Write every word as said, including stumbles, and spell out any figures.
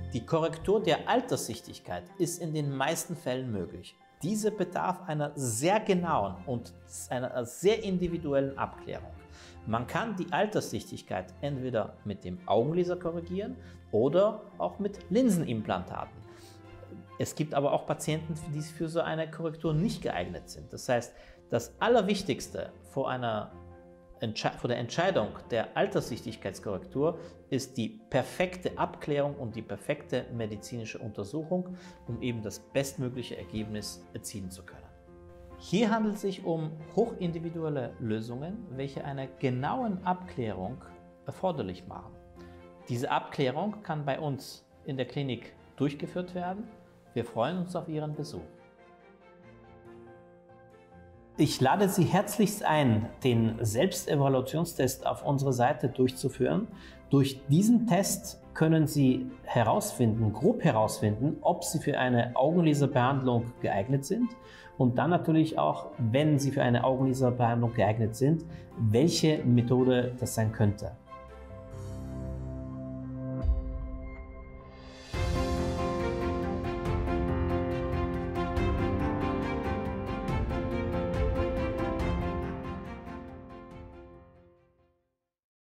Die Korrektur der Alterssichtigkeit ist in den meisten Fällen möglich. Diese bedarf einer sehr genauen und einer sehr individuellen Abklärung. Man kann die Alterssichtigkeit entweder mit dem Augenlaser korrigieren oder auch mit Linsenimplantaten. Es gibt aber auch Patienten, die für so eine Korrektur nicht geeignet sind. Das heißt, das Allerwichtigste vor einer Vor der Entscheidung der Alterssichtigkeitskorrektur ist die perfekte Abklärung und die perfekte medizinische Untersuchung, um eben das bestmögliche Ergebnis erzielen zu können. Hier handelt es sich um hochindividuelle Lösungen, welche eine genaue Abklärung erforderlich machen. Diese Abklärung kann bei uns in der Klinik durchgeführt werden. Wir freuen uns auf Ihren Besuch. Ich lade Sie herzlichst ein, den Selbstevaluationstest auf unserer Seite durchzuführen. Durch diesen Test können Sie herausfinden, grob herausfinden, ob Sie für eine Augenlaserbehandlung geeignet sind und dann natürlich auch, wenn Sie für eine Augenlaserbehandlung geeignet sind, welche Methode das sein könnte.